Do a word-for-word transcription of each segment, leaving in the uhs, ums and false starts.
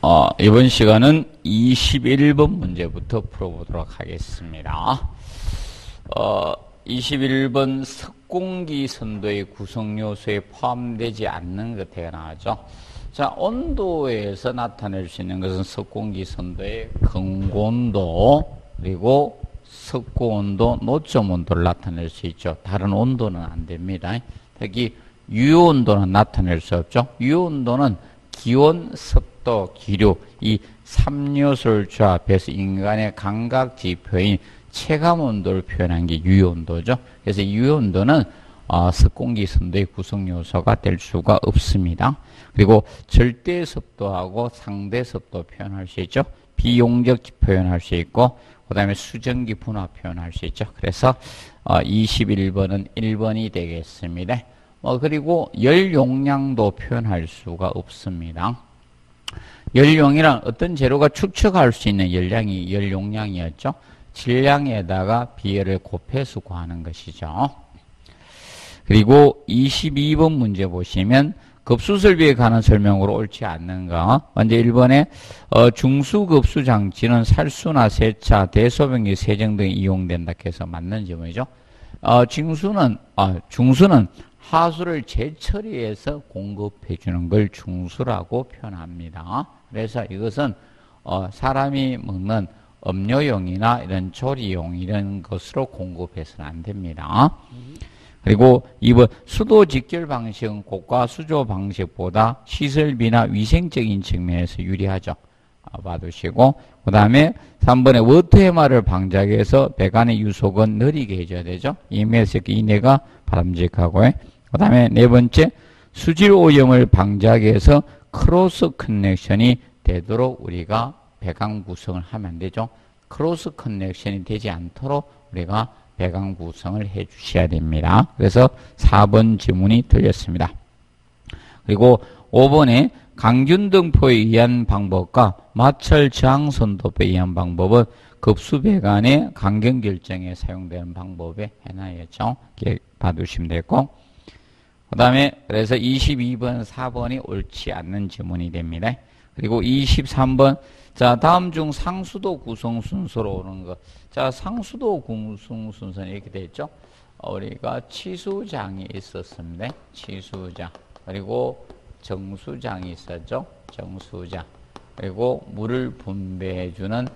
어, 이번 시간은 이십일 번 문제부터 풀어보도록 하겠습니다. 어, 이십일 번 석공기 선도의 구성 요소에 포함되지 않는 것에 나왔죠. 자, 온도에서 나타낼 수 있는 것은 석공기 선도의 근고온도, 그리고 석고온도, 노점 온도를 나타낼 수 있죠. 다른 온도는 안 됩니다. 특히 유온도는 나타낼 수 없죠. 유온도는 기온, 습도, 기류, 이 삼 요소를 조합해서 인간의 감각 지표인 체감 온도를 표현한 게 유온도죠. 그래서 유온도는 어, 석공기 선도의 구성 요소가 될 수가 없습니다. 그리고 절대 습도하고 상대 습도 표현할 수 있죠. 비용적 표현할 수 있고, 그 다음에 수증기 분화 표현할 수 있죠. 그래서 어, 이십일 번은 일 번이 되겠습니다. 어, 그리고 열 용량도 표현할 수가 없습니다. 열용이란 어떤 재료가 축적할 수 있는 열량이 열 용량이었죠. 질량에다가 비열을 곱해서 구하는 것이죠. 그리고 이십이 번 문제 보시면 급수설비에 관한 설명으로 옳지 않는 거. 먼저 일 번에 어, 중수급수 장치는 살수나 세차, 대소변기 세정 등에 이용된다 해서 맞는 질문이죠. 어, 중수는 어, 중수는 하수를 재처리해서 공급해 주는 걸 중수라고 표현합니다. 그래서 이것은 어, 사람이 먹는 음료용이나 이런 조리용 이런 것으로 공급해서는 안 됩니다. 그리고 이 번 수도 직결 방식은 고가 수조 방식보다 시설비나 위생적인 측면에서 유리하죠. 아, 봐두시고, 그 다음에 삼 번에 워터해마를 방작해서 배관의 유속은 느리게 해줘야 되죠. 이 미터 이내가 바람직하고요. 그 다음에 네 번째, 수질 오염을 방작해서 크로스 커넥션이 되도록 우리가 배관 구성을 하면 되죠. 크로스 커넥션이 되지 않도록 우리가 배관 구성을 해 주셔야 됩니다. 그래서 사 번 지문이 틀렸습니다. 그리고 오 번에 강균등포에 의한 방법과 마찰 저항선도표에 의한 방법은 급수배관의 강경 결정에 사용되는 방법에 해놔야죠. 이렇게 봐두시면 되고, 그 다음에 그래서 이십이 번, 사 번이 옳지 않는 지문이 됩니다. 그리고 이십삼 번, 자, 다음 중 상수도 구성 순서로 오는 것. 자, 상수도 구성 순서는 이렇게 되어 있죠. 우리가 치수장이 있었습니다. 치수장. 그리고 정수장이 있었죠. 정수장. 그리고 물을 분배해주는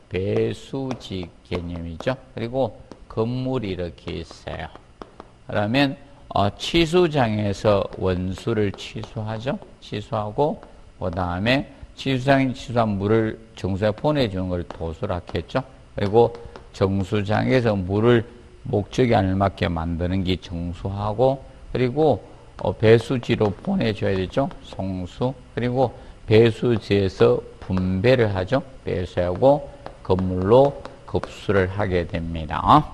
배수지 개념이죠. 그리고 건물이 이렇게 있어요. 그러면 어, 치수장에서 원수를 치수하죠. 치수하고, 그 다음에 치수장이 치수한 물을 정수에 보내주는 걸 도수라고 했죠. 그리고 정수장에서 물을 목적에 알맞게 만드는 게 정수하고, 그리고 어, 배수지로 보내줘야 되죠. 송수. 그리고 배수지에서 분배를 하죠. 배수하고 건물로 급수를 하게 됩니다.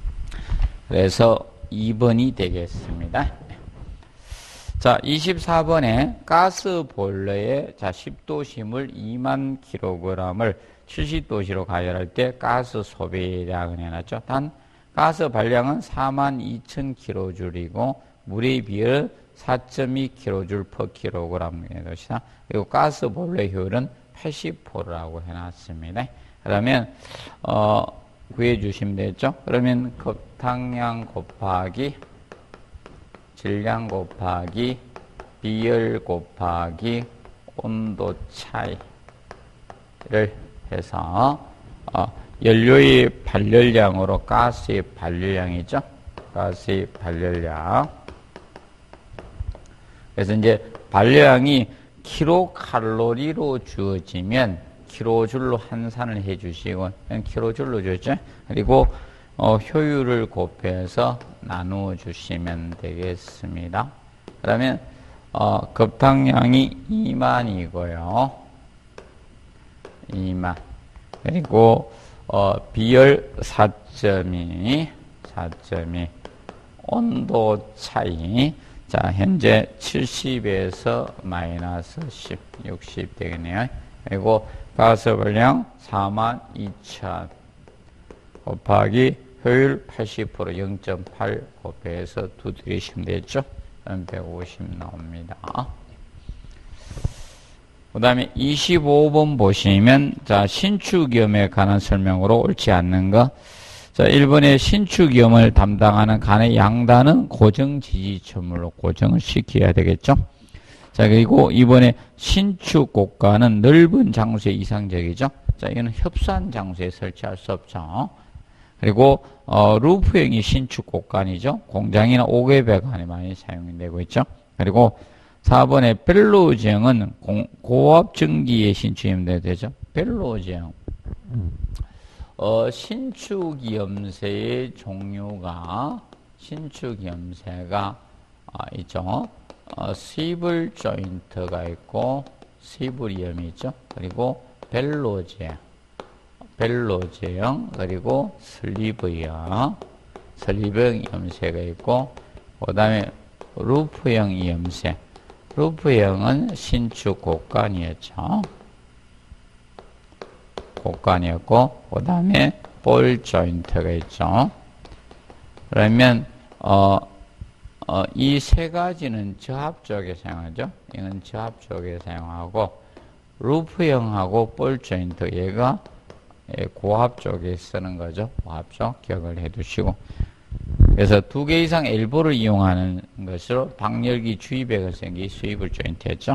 그래서 이 번이 되겠습니다. 자, 이십사 번에 가스 보일러에 자, 십 도심을 이만 킬로그램을 칠십 도씨로 가열할 때 가스 소비량을 해놨죠. 단, 가스 발량은 사만 이천 킬로줄이고, 물의 비율 사 점 이 킬로줄 퍼 킬로그램의 것이다. 그리고 가스 보일러 효율은 팔십 퍼센트라고 해놨습니다. 그러면, 어, 구해주시면 되죠. 그러면 급탕량 곱하기 질량 곱하기 비열 곱하기 온도 차이를 해서 어, 연료의 발열량으로 가스의 발열량이죠. 가스의 발열량. 그래서 이제 발열량이 킬로칼로리로 주어지면 킬로줄로 환산을 해주시고, 킬로줄로 줬죠. 그리고 어, 효율을 곱해서 나누어 주시면 되겠습니다. 그러면 어, 급탕량이 이만이고요. 이만. 그리고 어, 비열 사 점 이, 사 점 이. 온도 차이. 자, 현재 칠십에서 마이너스 십, 육십 되겠네요. 그리고 가스 발량 사만 이천 곱하기 효율 팔십 퍼센트 영 점 팔 곱해서 두드리시면 되죠. 백오십 나옵니다. 그 다음에 이십오 번 보시면, 자, 신축위험에 관한 설명으로 옳지 않는 거. 자, 일 번에 신축위험을 담당하는 간의 양단은 고정 지지처물로 고정을 시켜야 되겠죠. 자, 그리고 이번에 신축고가는 넓은 장소에 이상적이죠. 자, 이거는 협소한 장소에 설치할 수 없죠. 그리고, 어, 루프형이 신축고간이죠. 공장이나 옥외 배관에 많이 사용이 되고 있죠. 그리고 사 번에 벨로우지형은 고압 전기에 신축이 되죠. 벨로우지형. 어, 신축이염새의 종류가, 신축이염새가, 아, 있죠. 어, 스위블 조인트가 있고, 스위블이염이 있죠. 그리고 벨로우지형, 벨로우지형, 그리고 슬리브형, 슬리브형 이염새가 있고, 그 다음에 루프형 이염새. 루프형은 신축 곡간이었죠. 곡간이었고, 그 다음에 볼 조인트가 있죠. 그러면, 어, 어, 이 세 가지는 저합 쪽에 사용하죠. 이건 저합 쪽에 사용하고, 루프형하고 볼 조인트, 얘가 고압 쪽에 쓰는 거죠. 고압 쪽 기억을 해 두시고. 그래서 두 개 이상 엘보를 이용하는 것으로 방열기 주입액을 생긴 스위블 조인트였죠.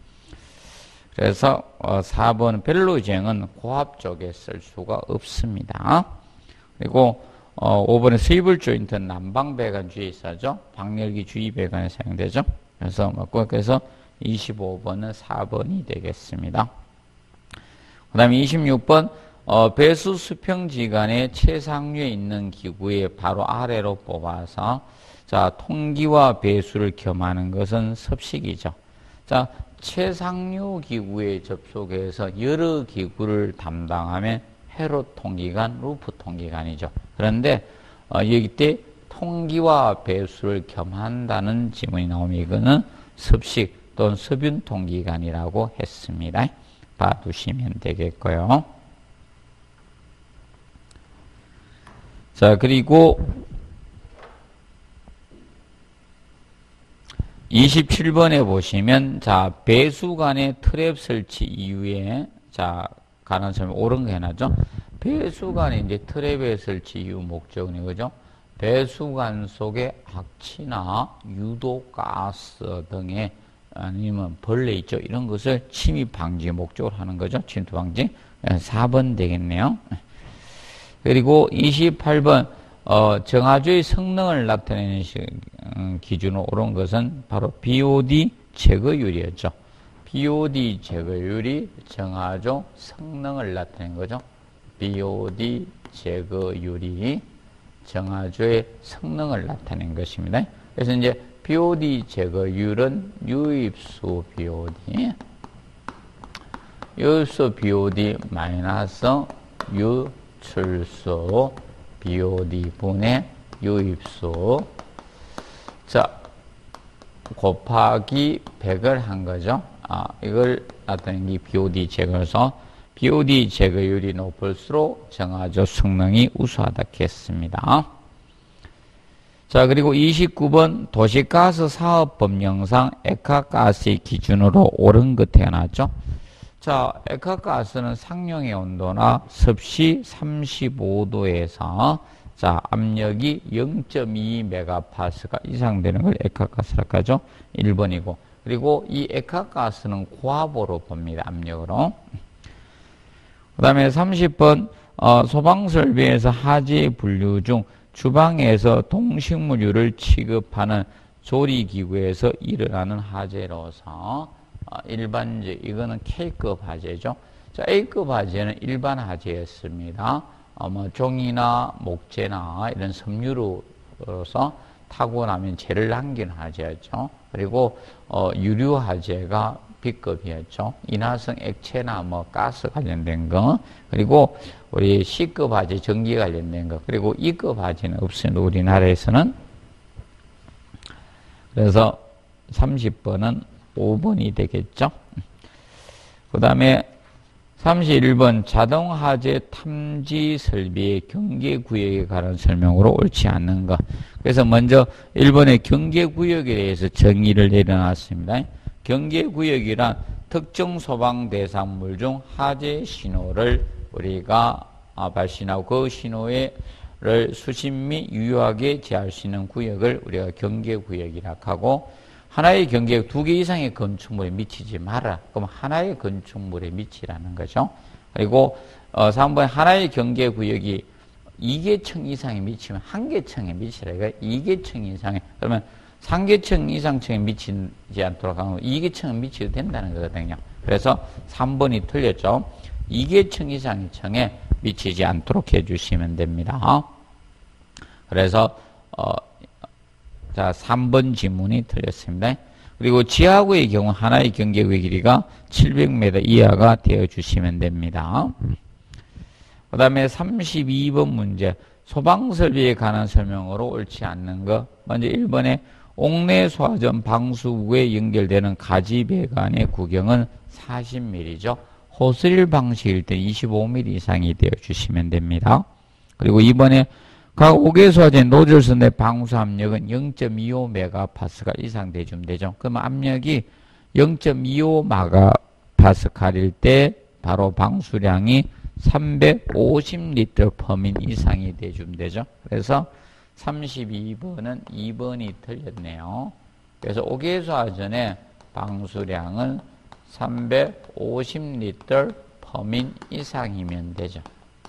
그래서 어, 사 번 벨로우지형은 고압 쪽에 쓸 수가 없습니다. 그리고 어, 오 번에 스위블 조인트는 난방 배관 주위에 있어죠. 방열기 주입 배관에 사용되죠. 그래서 맞고, 그래서 이십오 번은 사 번이 되겠습니다. 그 다음에 이십육 번 어, 배수 수평지간의 최상류에 있는 기구의 바로 아래로 뽑아서, 자, 통기와 배수를 겸하는 것은 섭식이죠. 자, 최상류 기구에 접속해서 여러 기구를 담당하면 회로 통기관, 루프 통기관이죠. 그런데, 어, 여기 때 통기와 배수를 겸한다는 지문이 나오면 이거는 섭식 또는 서변 통기관이라고 했습니다. 봐두시면 되겠고요. 자, 그리고 이십칠 번에 보시면, 자, 배수관의 트랩 설치 이후에, 자, 관한 설명 옳은 거 해놨죠? 배수관의 이제 트랩의 설치 이후 목적은 이거죠? 배수관 속에 악취나 유독가스 등의 아니면 벌레 있죠? 이런 것을 침입 방지 목적으로 하는 거죠? 침투 방지. 사 번 되겠네요. 그리고 이십팔 번 어, 정화조의 성능을 나타내는 시, 음, 기준으로 옳은 것은 바로 비오디 제거율이었죠. 비오디 제거율이 정화조 성능을 나타낸 거죠. 비오디 제거율이 정화조의 성능을 나타낸 것입니다. 그래서 이제 비오디 제거율은 유입수 비오디, 유입수 비오디 마이너스 유 출수 비오디 분의 유입수, 자, 곱하기 백을 한 거죠. 아, 이걸 나타낸 게 비오디 제거여서 비오디 제거율이 높을수록 정화조 성능이 우수하다 했습니다. 자, 그리고 이십구 번 도시가스 사업법령상 액화가스의 기준으로 옳은 것 태어났죠. 자, 액화가스는 상용의 온도나 섭씨 삼십오 도에서 자, 압력이 영 점 이 메가파스칼 이상 되는 걸 액화가스라고 하죠. 일 번이고. 그리고 이 액화가스는 고압으로 봅니다. 압력으로. 그 다음에 삼십 번 어, 소방설비에서 하재 분류 중 주방에서 동식물유를 취급하는 조리기구에서 일어나는 하재로서 어, 일반적, 이거는 K급 하재죠. 자, A급 하재는 일반 하재였습니다. 어, 뭐, 종이나 목재나 이런 섬유로서 타고 나면 재를 남기는 하재였죠. 그리고, 어, 유류 하재가 B급이었죠. 인화성 액체나 뭐, 가스 관련된 거. 그리고, 우리 C급 하재, 전기 관련된 거. 그리고 E급 하재는 없습니다. 우리나라에서는. 그래서 삼십 번은 오 번이 되겠죠. 그 다음에 삼십일 번 자동하재 탐지 설비의 경계구역에 관한 설명으로 옳지 않는 것. 그래서 먼저 일 번의 경계구역에 대해서 정의를 내려놨습니다. 경계구역이란 특정 소방 대상물 중 하재 신호를 우리가 발신하고 그 신호를 수신 및 유효하게 제할 수 있는 구역을 우리가 경계구역이라 하고, 하나의 경계구역 두 개 이상의 건축물에 미치지 마라. 그럼 하나의 건축물에 미치라는 거죠. 그리고 어, 삼 번에 하나의 경계구역이 이 개층 이상에 미치면 한 개층에 미치라. 그러니까 이 개층 이상에, 그러면 삼 개층 이상층에 미치지 않도록 하면 이 개층은 미치도 된다는 거거든요. 그래서 삼 번이 틀렸죠. 이 개층 이상의 층에 미치지 않도록 해주시면 됩니다. 그래서 어, 자 삼 번 지문이 틀렸습니다. 그리고 지하구의 경우 하나의 경계구의 길이가 칠백 미터 이하가 되어주시면 됩니다. 그 다음에 삼십이 번 문제, 소방설비에 관한 설명으로 옳지 않는 거. 먼저 일 번에 옥내 소화전 방수구에 연결되는 가지배관의 구경은 사십 밀리미터죠. 호스릴 방식일 때 이십오 밀리미터 이상이 되어주시면 됩니다. 그리고 이 번에 각 옥외 소화전 노즐선 내 방수 압력은 영 점 이오 메가파스칼 이상 되주면 되죠. 그러면 압력이 영 점 이오 메가파스칼일 때 바로 방수량이 삼백오십 리터 퍼민 이상이 되주면 되죠. 그래서 삼십이 번은 이 번이 틀렸네요. 그래서 옥외 소화전의 방수량은 삼백오십 리터 퍼민 이상이면 되죠.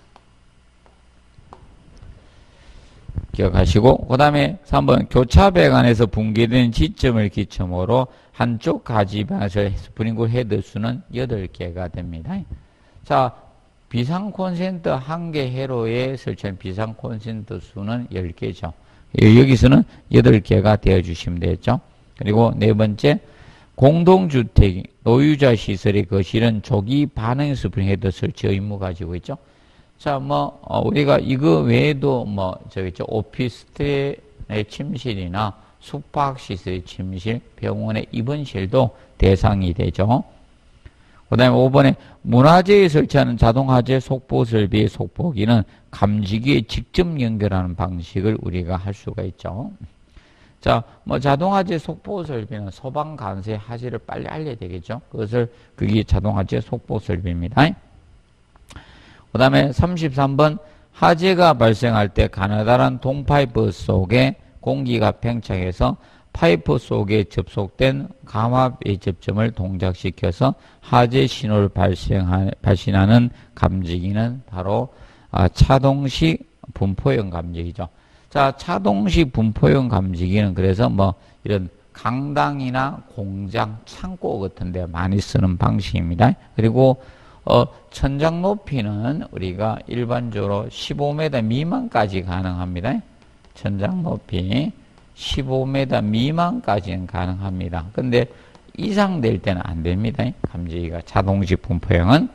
기억하시고, 그 다음에 삼 번 교차배관에서 붕괴되는 지점을 기점으로 한쪽 가지배관에서 스프링클 헤드 수는 여덟 개가 됩니다. 자, 비상 콘센트 한 개 회로에 설치한 비상 콘센트 수는 열 개죠. 여기서는 여덟 개가 되어주시면 되겠죠. 그리고 네 번째, 공동주택, 노유자 시설의 거실은 조기 반응 스프링 헤드 설치 의무 가지고 있죠. 자, 뭐, 어, 우리가 이거 외에도 뭐, 저기, 있죠. 오피스텔의 침실이나 숙박시설의 침실, 병원의 입원실도 대상이 되죠. 그 다음에 오 번에 문화재에 설치하는 자동화재 속보 설비의 속보기는 감지기에 직접 연결하는 방식을 우리가 할 수가 있죠. 자, 뭐 자동화재 속보 설비는 소방 관세 하재를 빨리 알려야 되겠죠. 그것을 그게 자동화재 속보 설비입니다. 그 다음에 삼십삼 번 하재가 발생할 때 가느다란 동파이프 속에 공기가 팽창해서 파이프 속에 접속된 감압 예접점을 동작시켜서 하재 신호를 발생하, 발신하는 감지기는 바로 아, 차동식 분포형 감지기죠. 자, 차동식 분포형 감지기는 그래서 뭐 이런 강당이나 공장, 창고 같은 데 많이 쓰는 방식입니다. 그리고 어, 천장 높이는 우리가 일반적으로 십오 미터 미만까지 가능합니다. 천장 높이 십오 미터 미만까지는 가능합니다. 근데 이상 될 때는 안 됩니다. 감지기가 자동식 분포형은.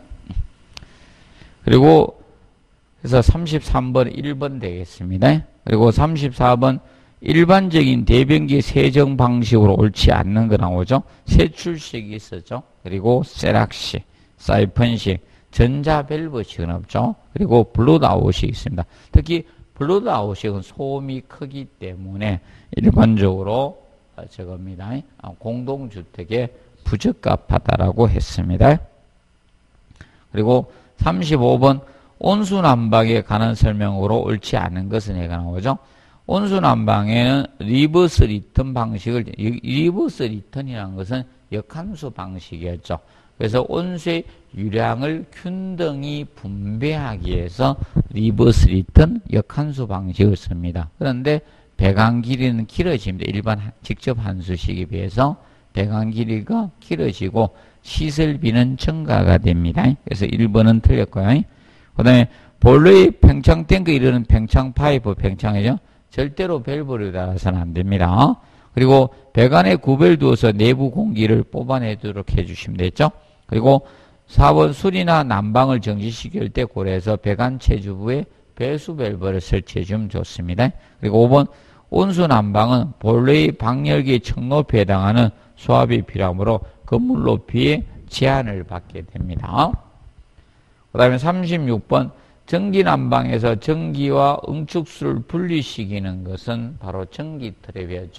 그리고 그래서 삼십삼 번 일 번 되겠습니다. 그리고 삼십사 번 일반적인 대변기 세정 방식으로 옳지 않는 거 나오죠. 세출식이 있었죠. 그리고 세락식, 사이펀식, 전자밸브식은 없죠. 그리고 블루드아웃식이 있습니다. 특히 블루드아웃식은 소음이 크기 때문에 일반적으로 저겁니다. 공동주택에 부적합하다라고 했습니다. 그리고 삼십오 번 온수난방에 관한 설명으로 옳지 않은 것은 얘가 나오죠. 온수난방에는 리버스 리턴 방식을, 리버스 리턴이라는 것은 역함수 방식이었죠. 그래서 온수의 유량을 균등히 분배하기 위해서 리버스 리턴 역함수 방식을 씁니다. 그런데 배관 길이는 길어집니다. 일반 직접 함수식에 비해서 배관 길이가 길어지고 시설비는 증가가 됩니다. 그래서 일 번은 틀렸고요. 그 다음에 본래의 팽창 탱크 이르는 팽창 파이프 팽창이죠. 절대로 밸브를 달아서는 안 됩니다. 그리고 배관에 구별 두어서 내부 공기를 뽑아내도록 해주시면 되죠. 그리고 사 번 수리나 난방을 정지시킬 때 고려해서 배관 체주부에 배수 밸브를 설치해 주면 좋습니다. 그리고 오 번 온수 난방은 본래의 방열기 층높이에 해당하는 수압이 필요하므로 건물 높이에 제한을 받게 됩니다. 그 다음에 삼십육 번 전기 난방에서 전기와 응축수를 분리시키는 것은 바로 전기 트랩이었죠.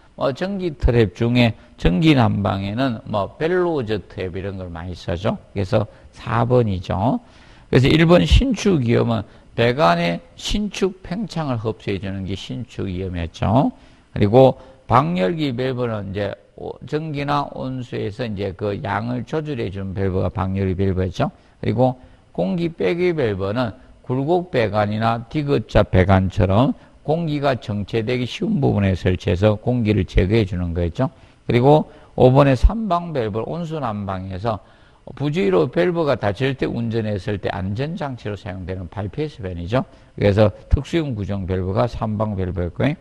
뭐 전기 트랩 중에 전기 난방에는 뭐 벨로저 트랩 이런 걸 많이 써죠. 그래서 사 번이죠. 그래서 일 번 신축 위험은 배관의 신축 팽창을 흡수해 주는 게 신축 위험이었죠. 그리고 방열기 밸브는 이제 전기나 온수에서 이제 그 양을 조절해 주는 밸브가 방열기 밸브였죠. 그리고 공기 빼기 밸브는 굴곡 배관이나 디귿자 배관처럼 공기가 정체되기 쉬운 부분에 설치해서 공기를 제거해 주는 거였죠. 그리고 오 번의 삼방 밸브 온수 난방에서 부주의로 밸브가 닫힐 때 운전했을 때 안전장치로 사용되는 바이패스변이죠. 그래서 특수용 구정 밸브가 삼방 밸브였고요.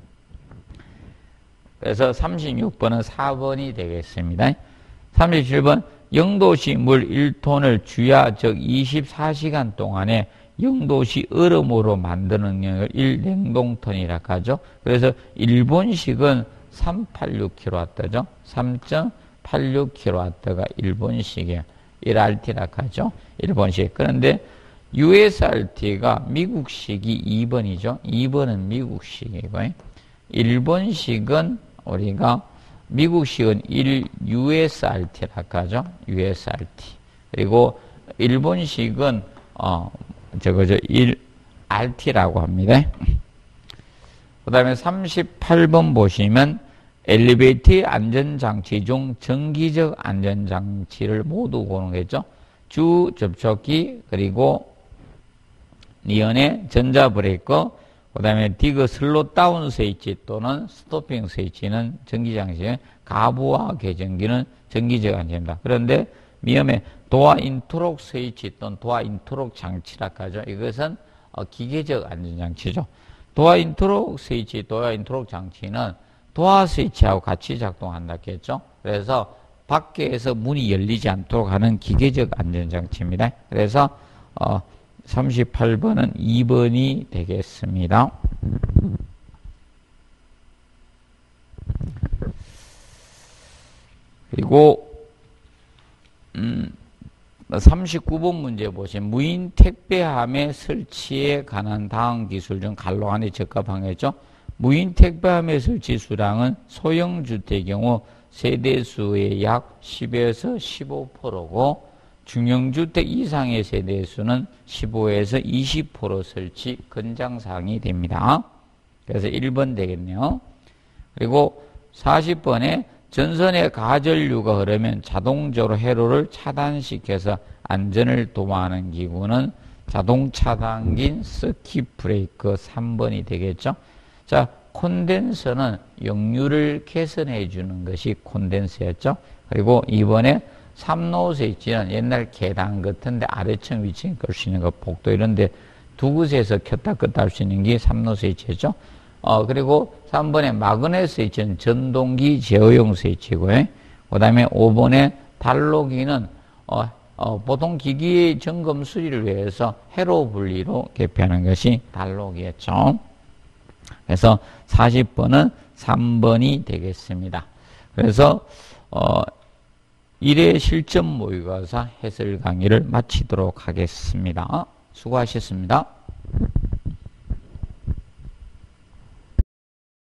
그래서 삼십육 번은 사 번이 되겠습니다. 삼십칠 번 영도시 물 일 톤을 주야 즉 이십사 시간 동안에 영도시 얼음으로 만드는 능력을 일 냉동톤이라고 하죠. 그래서 일본식은 삼백팔십육 킬로와트죠. 삼 점 팔육 킬로와트가 일본식이에요. 일 알티라고 하죠. 일본식. 그런데 유에스알티가 미국식이 이 번이죠. 이 번은 미국식이고요. 일본식은 우리가 미국식은 일 유에스알티라고 하죠. 유에스알티. 그리고 일본식은 어 저거 저 일 알티라고 합니다. 그 다음에 삼십팔 번 보시면 엘리베이터의 안전장치 중 정기적 안전장치를 모두 고르겠죠. 주 접촉기 그리고 니언의 전자브레이커 그 다음에 디그 슬롯 다운 스위치 또는 스토핑 스위치는 전기장치에 가부와 계전기는 정기적 안전입니다. 그런데 미음의 도어 인트록 스위치 또는 도어 인트록 장치라고 하죠. 이것은 기계적 안전장치죠. 도어 인트록 스위치, 도어 인트록 장치는 도어 스위치하고 같이 작동한다고 했죠. 그래서 밖에서 문이 열리지 않도록 하는 기계적 안전장치입니다. 그래서 어, 삼십팔 번은 이 번이 되겠습니다. 그리고 음, 삼십구 번 문제 보시면 무인 택배함의 설치에 관한 다음 기술 중 갈로안에 적합하겠죠. 무인 택배함의 설치 수량은 소형 주택의 경우 세대수의 약 십에서 십오 퍼센트고 중형주택 이상의 세대수는 십오에서 이십 퍼센트 설치 권장사항이 됩니다. 그래서 일 번 되겠네요. 그리고 사십 번에 전선에 가전류가 흐르면 자동적으로 회로를 차단시켜서 안전을 도모하는 기구는 자동 차단기인 서킷 브레이크 삼 번이 되겠죠. 자, 콘덴서는 역류를 개선해 주는 것이 콘덴서였죠. 그리고 이번에 삼로 스위치는 옛날 계단 같은데 아래층 위층 끌 수 있는 거 복도 이런데 두 곳에서 켰다 껐다 할 수 있는 게 삼로 스위치였죠. 어, 그리고 삼 번에 마그넷 스위치는 전동기 제어용 스위치고요. 그 다음에 오 번에 달로기는, 어, 어, 보통 기기의 점검 수리를 위해서 회로 분리로 개폐하는 것이 달로기였죠. 그래서 사십 번은 삼 번이 되겠습니다. 그래서, 어, 일 회 실전 모의고사 해설 강의를 마치도록 하겠습니다. 수고하셨습니다.